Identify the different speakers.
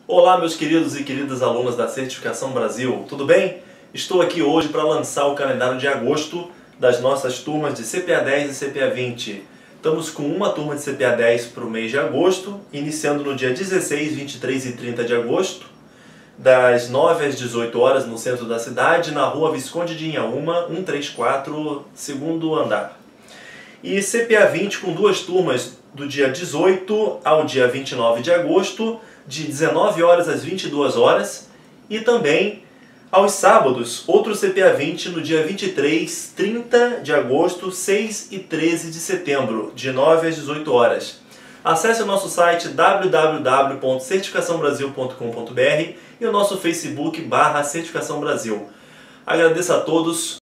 Speaker 1: Olá, meus queridos e queridas alunos da Certificação Brasil, tudo bem? Estou aqui hoje para lançar o calendário de agosto das nossas turmas de CPA 10 e CPA 20. Estamos com uma turma de CPA 10 para o mês de agosto, iniciando no dia 16, 23 e 30 de agosto, das 9 às 18 horas no centro da cidade, na rua Visconde de Inhaúma, 134, segundo andar. E CPA 20 com duas turmas do dia 18 ao dia 29 de agosto, de 19 horas às 22 horas, e também aos sábados, outro CPA 20 no dia 23, 30 de agosto, 6 e 13 de setembro, de 9 às 18 horas. Acesse o nosso site www.certificaçãobrasil.com.br e o nosso Facebook /Certificação Brasil. Agradeço a todos.